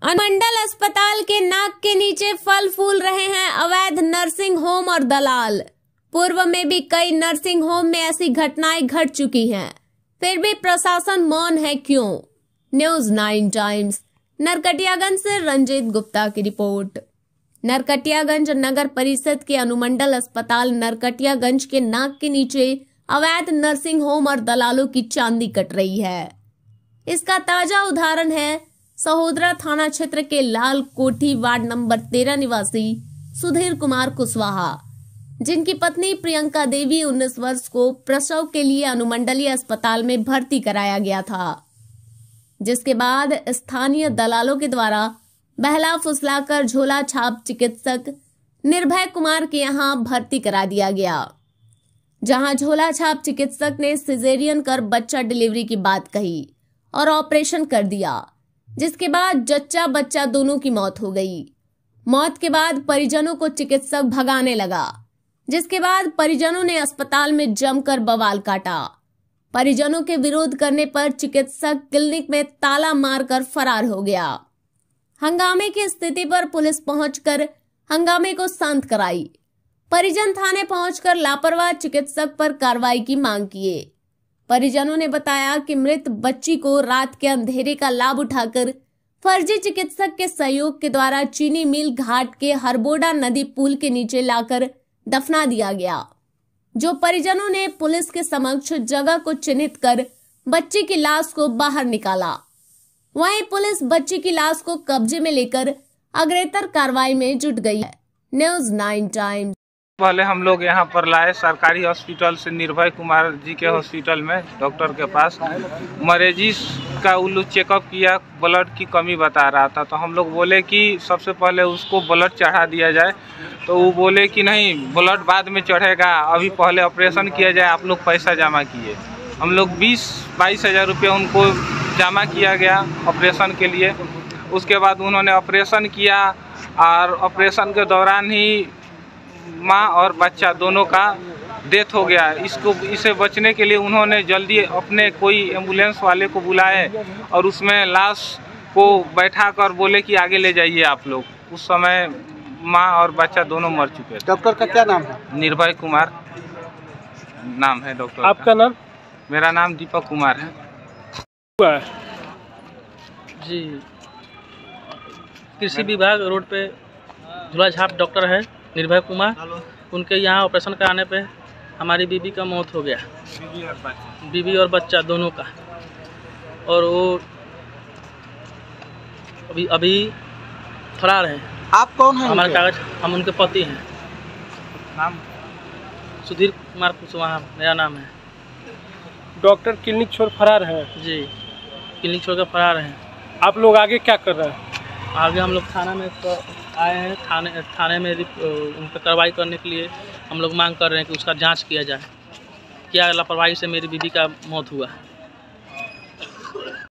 अनुमंडल अस्पताल के नाक के नीचे फल फूल रहे हैं अवैध नर्सिंग होम और दलाल। पूर्व में भी कई नर्सिंग होम में ऐसी घटनाएं घट चुकी हैं, फिर भी प्रशासन मौन है क्यों? न्यूज़ 9 टाइम्स नरकटियागंज से रंजीत गुप्ता की रिपोर्ट। नरकटियागंज नगर परिषद के अनुमंडल अस्पताल नरकटियागंज के नाक के नीचे अवैध नर्सिंग होम और दलालों की चांदी कट रही है। इसका ताजा उदाहरण है सहोदरा थाना क्षेत्र के लाल कोठी वार्ड नंबर 13 निवासी सुधीर कुमार कुशवाहा, जिनकी पत्नी प्रियंका देवी 19 वर्ष को प्रसव के लिए अनुमंडलीय अस्पताल में भर्ती कराया गया था, जिसके बाद स्थानीय दलालों के द्वारा बहला फुसलाकर झोला छाप चिकित्सक निर्भय कुमार के यहां भर्ती करा दिया गया, जहां झोला छाप चिकित्सक ने सिजेरियन कर बच्चा डिलीवरी की बात कही और ऑपरेशन कर दिया, जिसके बाद जच्चा बच्चा दोनों की मौत हो गई। मौत के बाद परिजनों को चिकित्सक भगाने लगा, जिसके बाद परिजनों ने अस्पताल में जमकर बवाल काटा। परिजनों के विरोध करने पर चिकित्सक क्लिनिक में ताला मारकर फरार हो गया। हंगामे की स्थिति पर पुलिस पहुंचकर हंगामे को शांत कराई। परिजन थाने पहुंचकर लापरवाह चिकित्सक पर कार्रवाई की मांग किए। परिजनों ने बताया कि मृत बच्ची को रात के अंधेरे का लाभ उठाकर फर्जी चिकित्सक के सहयोग के द्वारा चीनी मिल घाट के हरबोड़ा नदी पुल के नीचे लाकर दफना दिया गया, जो परिजनों ने पुलिस के समक्ष जगह को चिन्हित कर बच्ची की लाश को बाहर निकाला। वहीं पुलिस बच्ची की लाश को कब्जे में लेकर अग्रेतर कार्रवाई में जुट गई है। News 9 times. पहले हम लोग यहाँ पर लाए सरकारी हॉस्पिटल से निर्भय कुमार जी के हॉस्पिटल में डॉक्टर के पास। मरीज का उल्लू चेकअप किया, ब्लड की कमी बता रहा था, तो हम लोग बोले कि सबसे पहले उसको ब्लड चढ़ा दिया जाए, तो वो बोले कि नहीं ब्लड बाद में चढ़ेगा, अभी पहले ऑपरेशन किया जाए, आप लोग पैसा जमा किए। हम लोग 20-22 हज़ार रुपये उनको जमा किया गया ऑपरेशन के लिए। उसके बाद उन्होंने ऑपरेशन किया और ऑपरेशन के दौरान ही माँ और बच्चा दोनों का डेथ हो गया। इसे बचने के लिए उन्होंने जल्दी अपने कोई एम्बुलेंस वाले को बुलाए और उसमें लाश को बैठा कर बोले कि आगे ले जाइए आप लोग। उस समय माँ और बच्चा दोनों मर चुके थे। डॉक्टर का क्या नाम है? निर्भय कुमार नाम है डॉक्टर। आपका नाम? मेरा नाम दीपक कुमार है। जी, कृषि विभाग रोड पे झोला छाप डॉक्टर है निर्भय कुमार। उनके यहाँ ऑपरेशन कराने पे हमारी बीबी का मौत हो गया, बीबी और बच्चा दोनों का। और वो अभी फरार हैं। आप कौन हैं? हमारे कागज, हम उनके पति हैं। नाम सुधीर कुमार कुशवाहा मेरा नाम है। डॉक्टर क्लिनिक छोड़ फरार है? जी, क्लिनिक छोड़ कर फरार हैं। आप लोग आगे क्या कर रहे हैं? आगे हम लोग थाना में आए हैं, थाने में उन पर कार्रवाई करने के लिए हम लोग मांग कर रहे हैं कि उसका जांच किया जाए, क्या लापरवाही से मेरी बीबी का मौत हुआ है।